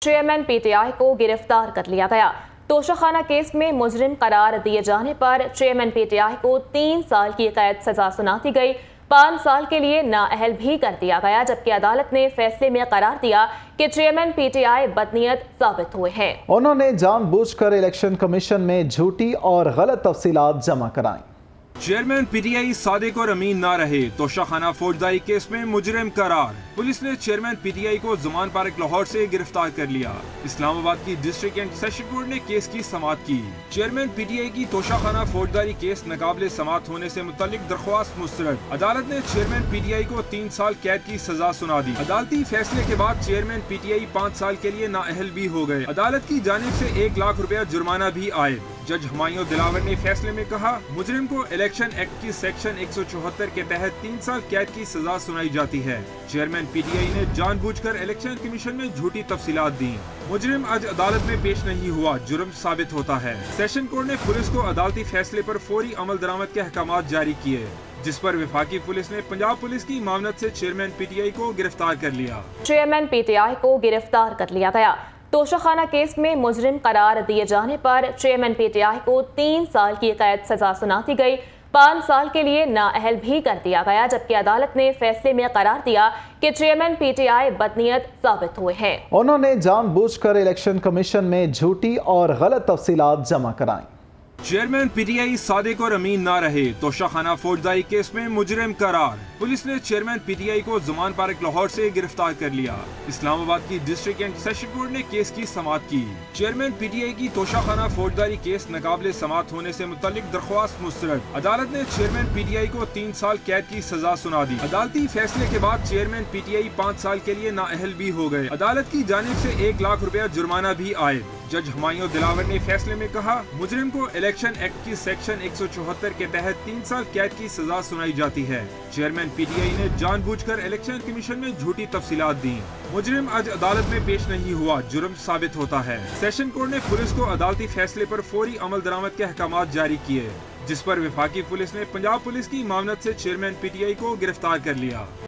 Chairman PTI को गिरफ्तार कर लिया गया। तोशाखाना केस में मुजरिम करार दिए जाने पर चेयरमैन पीटीआई को 3 साल की कैद सजा सुना दी गई। 5 साल के लिए नाअहल भी कर दिया गया, जबकि अदालत ने फैसले में करार दिया कि चेयरमैन पीटीआई बदनीयत साबित हुए हैं। उन्होंने जानबूझकर इलेक्शन कमीशन में झूठी और गलत तफसीलात जमा कराई। चेयरमैन पीटीआई सादिक और अमीन ना रहे, तोशाखाना फौजदारी केस में मुजरिम करार। पुलिस ने चेयरमैन पीटीआई को ज़मान पार्क लाहौर से गिरफ्तार कर लिया। इस्लामाबाद की डिस्ट्रिक्ट एंड सेशन कोर्ट ने केस की समाअत की। चेयरमैन पीटीआई की तोशाखाना फौजदारी केस नाकाबिले समाअत होने से मुतल्लिक दरख्वास्त मुस्तरद। अदालत ने चेयरमैन पीटीआई को 3 साल कैद की सजा सुना दी। अदालती फैसले के बाद चेयरमैन पीटीआई 5 साल के लिए नाअहल भी हो गए। अदालत की जानिब से 1 लाख रुपया जुर्माना भी आए। जज हुमायूं दिलावर ने फैसले में कहा, मुजरिम को इलेक्शन एक्ट की सेक्शन 174 के तहत 3 साल कैद की सजा सुनाई जाती है। चेयरमैन पीटीआई ने जानबूझकर इलेक्शन कमीशन में झूठी तफसीलात दी। मुजरिम आज अदालत में पेश नहीं हुआ, जुर्म साबित होता है। सेशन कोर्ट ने पुलिस को अदालती फैसले पर फौरी अमल दरामद के अहकामात जारी किए, जिस पर वफाकी पुलिस ने पंजाब पुलिस की मामलत से चेयरमैन पीटीआई को गिरफ्तार कर लिया। चेयरमैन पीटीआई को गिरफ्तार कर लिया गया। तोशाखाना केस में मुजरिम करार दिए जाने पर चेयरमैन पीटीआई को 3 साल की कैद सजा सुना दी गई। 5 साल के लिए नाअहल भी कर दिया गया, जबकि अदालत ने फैसले में करार दिया कि चेयरमैन पीटीआई बदनीयत साबित हुए हैं। उन्होंने जानबूझकर इलेक्शन कमीशन में झूठी और गलत तफसीलात जमा कराई। चेयरमैन पीटीआई सादिक और अमीन ना रहे, तोशाखाना फौजदारी केस में मुजरिम करार। पुलिस ने चेयरमैन पीटीआई को ज़मान पार्क लाहौर से गिरफ्तार कर लिया। इस्लामाबाद की डिस्ट्रिक्ट एंड सेशन कोर्ट ने केस की समाअत की। चेयरमैन पीटीआई की तोशाखाना फौजदारी केस नाकाबिले समाअत होने से मुतल्लिक दरख्वास्त मुस्तरद। अदालत ने चेयरमैन पीटीआई को 3 साल कैद की सजा सुना दी। अदालती फैसले के बाद चेयरमैन पीटीआई 5 साल के लिए नाअहल भी हो गए। अदालत की जानिब से 1 लाख रुपया जुर्माना भी आए। जज हुमायूं दिलावर ने फैसले में कहा, मुजरिम को इलेक्शन एक्ट की सेक्शन 174 के तहत 3 साल कैद की सजा सुनाई जाती है। चेयरमैन पीटीआई ने जानबूझकर इलेक्शन कमीशन में झूठी तफसीलात दी। मुजरिम आज अदालत में पेश नहीं हुआ, जुर्म साबित होता है। सेशन कोर्ट ने पुलिस को अदालती फैसले पर फौरी अमल दरामद के अहकामात जारी किए, जिस पर वफाकी पुलिस ने पंजाब पुलिस की मामलत से चेयरमैन पीटीआई को गिरफ्तार कर लिया।